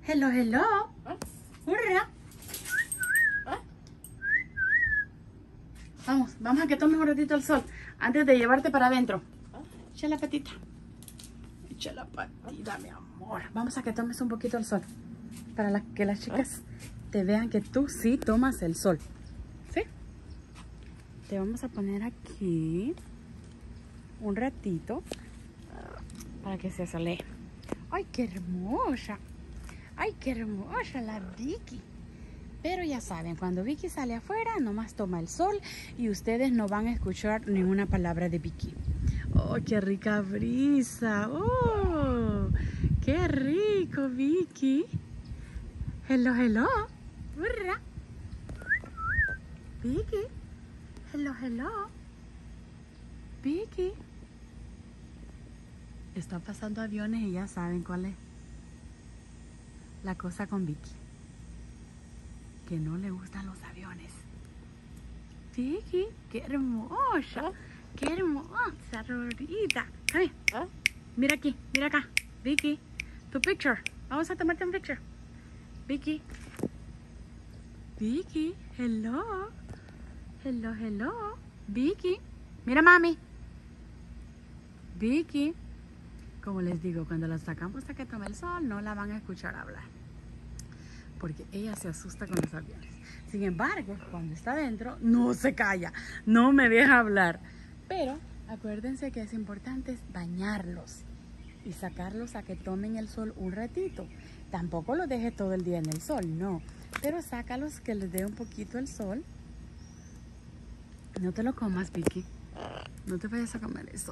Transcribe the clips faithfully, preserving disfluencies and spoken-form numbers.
Hello, hello. Hurra. Vamos, vamos a que tomes un ratito el sol antes de llevarte para adentro. Echa la patita. Echa la patita, mi amor. Vamos a que tomes un poquito el sol. Para la, que las chicas te vean que tú sí tomas el sol. ¿Sí? Te vamos a poner aquí un ratito para que se solee. ¡Ay, qué hermosa! ¡Ay, qué hermosa la Vicky! Pero ya saben, cuando Vicky sale afuera, nomás toma el sol y ustedes no van a escuchar ninguna palabra de Vicky. ¡Oh, qué rica brisa! ¡Oh, qué rico, Vicky! ¡Hello, hello! ¡Hurra! Vicky. ¡Hello, hello! Vicky. Están pasando aviones y ya saben cuál es la cosa con Vicky. Que no le gustan los aviones. Vicky, qué hermosa. Qué hermosa, Rorita. Ay, mira aquí, mira acá. Vicky, tu picture. Vamos a tomarte un picture. Vicky. Vicky, hello. Hello, hello. Vicky. Mira, mami. Vicky. Como les digo, cuando la sacamos a que tome el sol, no la van a escuchar hablar. Porque ella se asusta con los aviones. Sin embargo, cuando está adentro, no se calla. No me deja hablar. Pero acuérdense que es importante bañarlos y sacarlos a que tomen el sol un ratito. Tampoco los deje todo el día en el sol, no. Pero sácalos que les dé un poquito el sol. No te lo comas, Vicky. No te vayas a comer eso.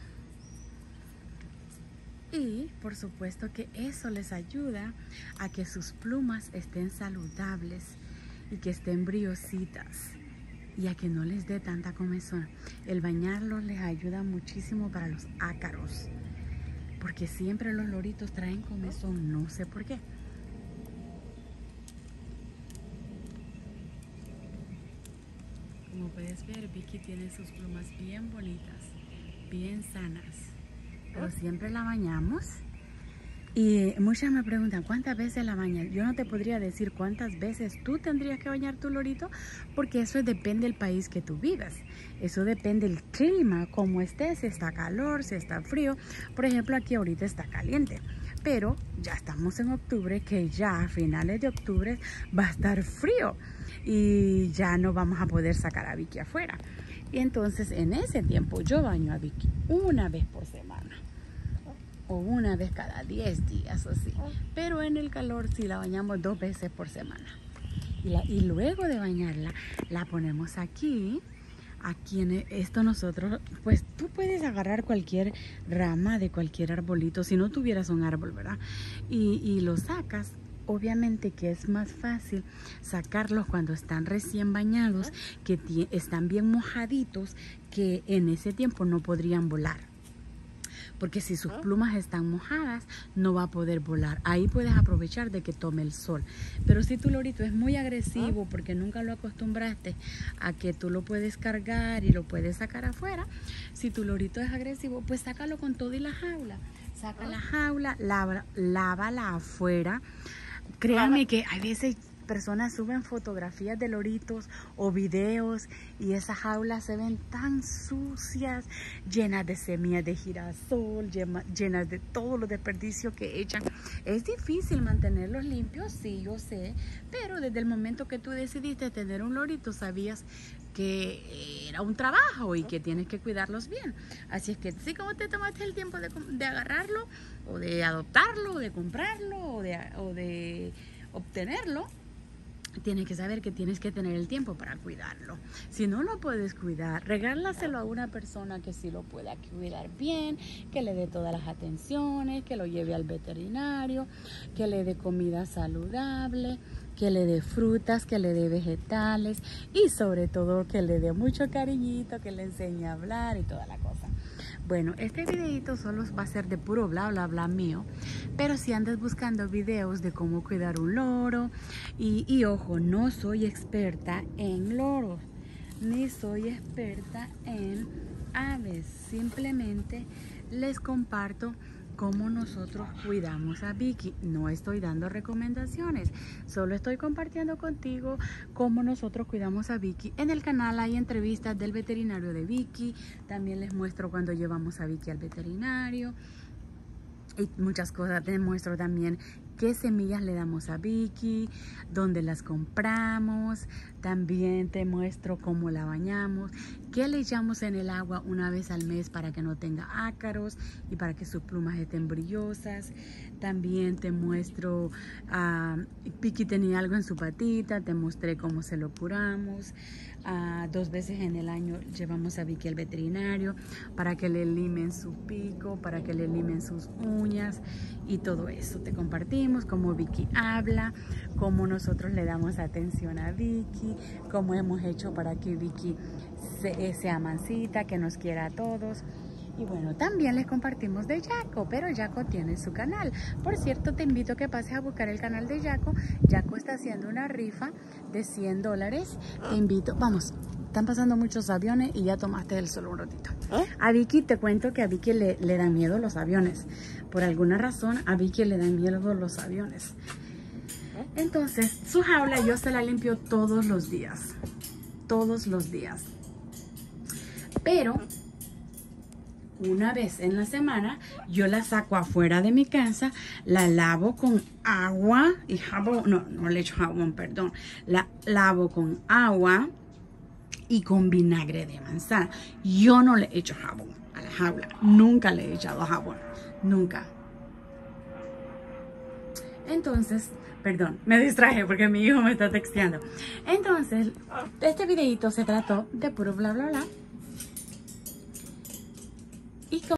Y por supuesto que eso les ayuda a que sus plumas estén saludables y que estén brillositas y a que no les dé tanta comezón. El bañarlos les ayuda muchísimo para los ácaros, porque siempre los loritos traen comezón, no sé por qué. Como puedes ver, Vicky tiene sus plumas bien bonitas, bien sanas. Pero siempre la bañamos. Y muchas me preguntan, ¿cuántas veces la bañas? Yo no te podría decir cuántas veces tú tendrías que bañar tu lorito, porque eso depende del país que tú vivas. Eso depende del clima, cómo estés, si está calor, si está frío. Por ejemplo, aquí ahorita está caliente. Pero ya estamos en octubre, que ya a finales de octubre va a estar frío. Y ya no vamos a poder sacar a Vicky afuera. Y entonces en ese tiempo yo baño a Vicky una vez por semana. O una vez cada diez días o así. Pero en el calor sí la bañamos dos veces por semana. Y, la, y luego de bañarla, la ponemos aquí. Aquí en esto nosotros, pues tú puedes agarrar cualquier rama de cualquier arbolito. Si no tuvieras un árbol, ¿verdad? Y, y lo sacas. Obviamente que es más fácil sacarlos cuando están recién bañados, que están bien mojaditos, que en ese tiempo no podrían volar. Porque si sus plumas están mojadas, no va a poder volar. Ahí puedes aprovechar de que tome el sol. Pero si tu lorito es muy agresivo, porque nunca lo acostumbraste a que tú lo puedes cargar y lo puedes sacar afuera, si tu lorito es agresivo, pues sácalo con todo y la jaula. Saca la jaula, lava, lávala afuera. Créanme que a veces personas suben fotografías de loritos o videos y esas jaulas se ven tan sucias, llenas de semillas de girasol, llenas de todos los desperdicios que echan. Es difícil mantenerlos limpios, sí, yo sé, pero desde el momento que tú decidiste tener un lorito, sabías que era un trabajo y que tienes que cuidarlos bien. Así es que sí, como te tomaste el tiempo de, de agarrarlo, o de adoptarlo, o de comprarlo, o de, o de obtenerlo, tienes que saber que tienes que tener el tiempo para cuidarlo. Si no lo puedes cuidar, regálaselo a una persona que sí lo pueda cuidar bien, que le dé todas las atenciones, que lo lleve al veterinario, que le dé comida saludable, que le dé frutas, que le dé vegetales y sobre todo que le dé mucho cariñito, que le enseñe a hablar y toda la cosa. Bueno, este videito solo va a ser de puro bla bla bla mío, pero si andas buscando videos de cómo cuidar un loro, y, y ojo, no soy experta en loros, ni soy experta en aves, simplemente les comparto cómo nosotros cuidamos a Vicky. No estoy dando recomendaciones, solo estoy compartiendo contigo cómo nosotros cuidamos a Vicky. En el canal hay entrevistas del veterinario de Vicky, también les muestro cuando llevamos a Vicky al veterinario y muchas cosas. Te muestro también qué semillas le damos a Vicky, dónde las compramos. También te muestro cómo la bañamos, qué le echamos en el agua una vez al mes para que no tenga ácaros y para que sus plumas estén brillosas. También te muestro, uh, Vicky tenía algo en su patita, te mostré cómo se lo curamos. Uh, dos veces en el año llevamos a Vicky al veterinario para que le limen su pico, para que le limen sus uñas y todo eso. Te compartimos cómo Vicky habla, cómo nosotros le damos atención a Vicky, cómo hemos hecho para que Vicky se, sea mansita, que nos quiera a todos. Y bueno, también les compartimos de Jaco, pero Jaco tiene su canal. Por cierto, te invito a que pases a buscar el canal de Jaco. Jaco está haciendo una rifa de cien dólares. Te invito, vamos, están pasando muchos aviones y ya tomaste el sol un ratito. ¿Eh? A Vicky, te cuento que a Vicky le, le dan miedo los aviones. Por alguna razón, a Vicky le dan miedo los aviones. Entonces, su jaula yo se la limpio todos los días. Todos los días. Pero una vez en la semana yo la saco afuera de mi casa, la lavo con agua y jabón, no, no le echo jabón, perdón, la lavo con agua y con vinagre de manzana. Yo no le echo jabón a la jaula, nunca le he echado jabón, nunca. Entonces, perdón, me distraje porque mi hijo me está texteando. Entonces, este videito se trató de puro bla bla bla. Y